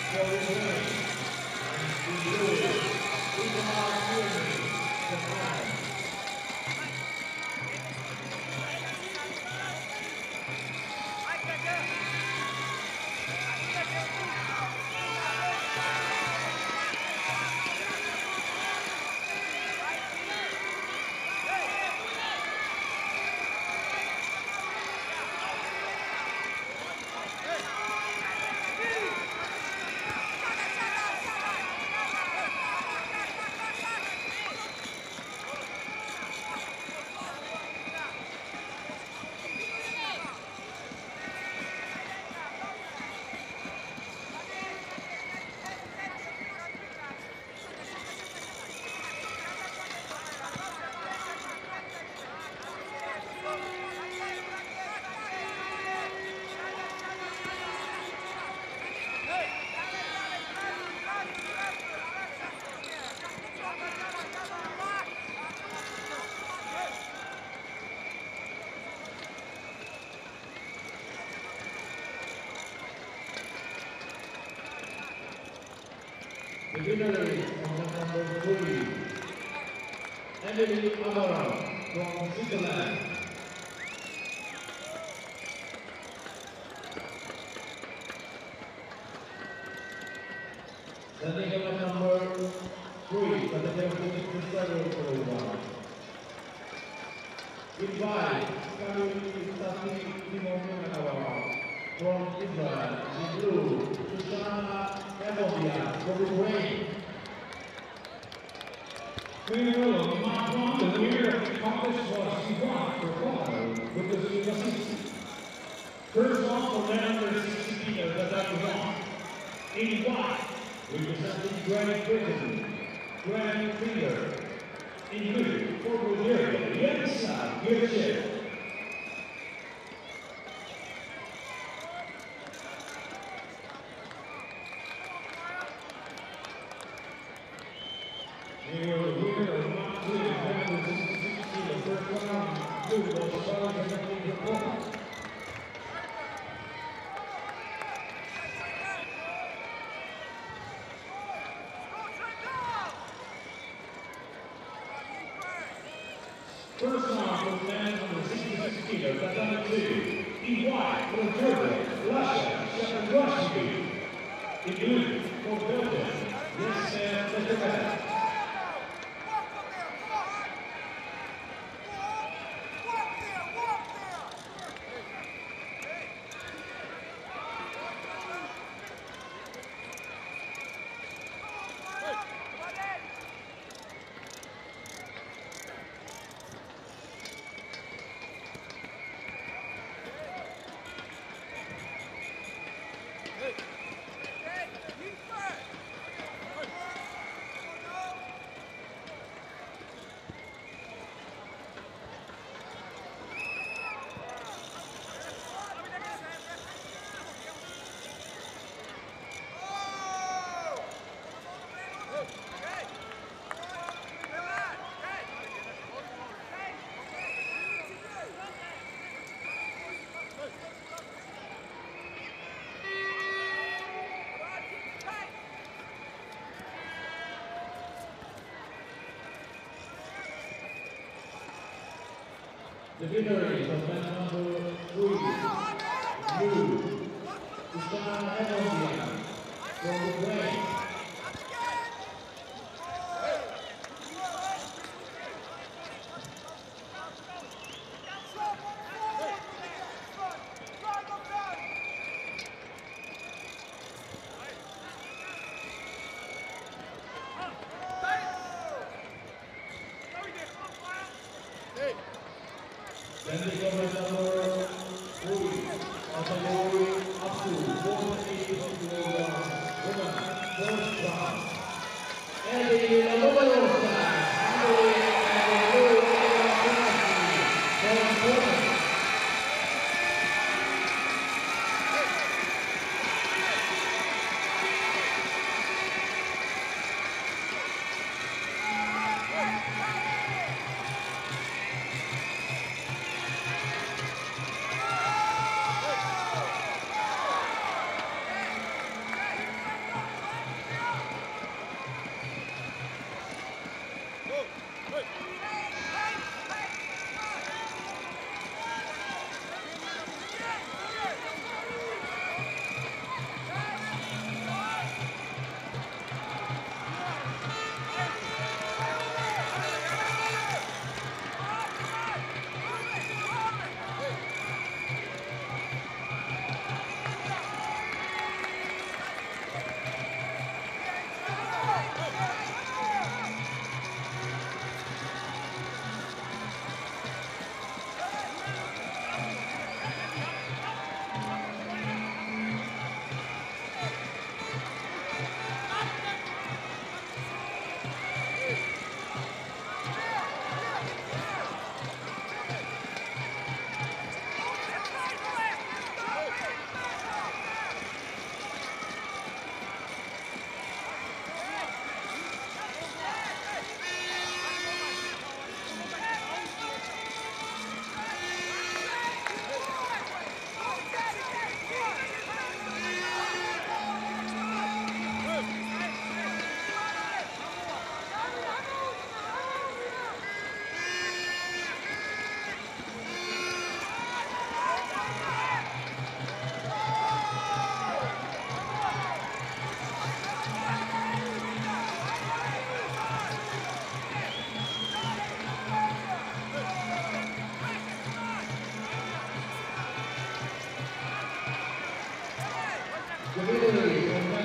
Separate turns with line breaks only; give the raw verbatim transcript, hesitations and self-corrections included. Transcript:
The winner is on number three, Emily Amara from Switzerland. Standing on number three, for the Democratic Federal Program. Invite Karoli Stasi from Israel, in blue, Susanna Evodia from Ukraine.
We will mark on the winner of the contest was Sivan for Colorado with the Suzuki. First off, for number sixty kilo, that that was on. In white, representing Grand Britain, Grand Finger. In blue, for Bulgaria, Yenisa Girchev. First off, for the man number sixty-six kilo, that's number two. In white, for Georgia, Russia, Shapagrashvili. In blue, for Belgium, yes, Petrovic.
The winner is on match number three, blue, Susanna Evodia from Ukraine. Then we go with number three, category up to four eighty kilograms, woman Italy,